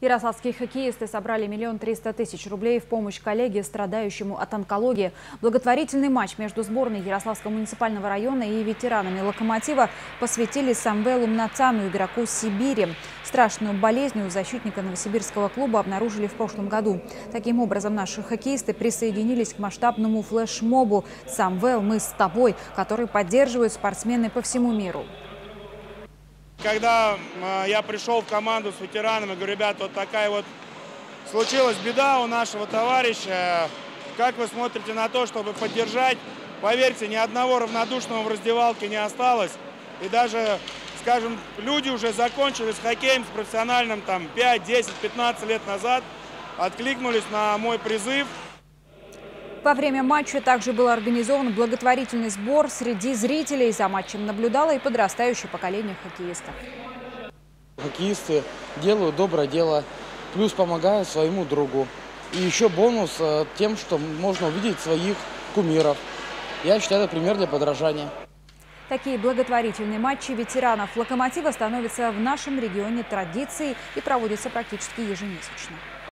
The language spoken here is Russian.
Ярославские хоккеисты собрали 1 300 000 рублей в помощь коллеге, страдающему от онкологии. Благотворительный матч между сборной Ярославского муниципального района и ветеранами «Локомотива» посвятили Самвелу Мнацану, игроку Сибири. Страшную болезнь у защитника новосибирского клуба обнаружили в прошлом году. Таким образом, наши хоккеисты присоединились к масштабному флешмобу «Самвел, мы с тобой», который поддерживают спортсмены по всему миру. Когда я пришел в команду с ветеранами, говорю: ребят, вот такая вот случилась беда у нашего товарища. Как вы смотрите на то, чтобы поддержать? Поверьте, ни одного равнодушного в раздевалке не осталось. И даже, скажем, люди уже закончили с хоккеем, с профессиональным, там 5, 10, 15 лет назад, откликнулись на мой призыв. Во время матча также был организован благотворительный сбор среди зрителей. За матчем наблюдало и подрастающее поколение хоккеистов. Хоккеисты делают доброе дело, плюс помогают своему другу. И еще бонус тем, что можно увидеть своих кумиров. Я считаю, это пример для подражания. Такие благотворительные матчи ветеранов «Локомотива» становятся в нашем регионе традицией и проводятся практически ежемесячно.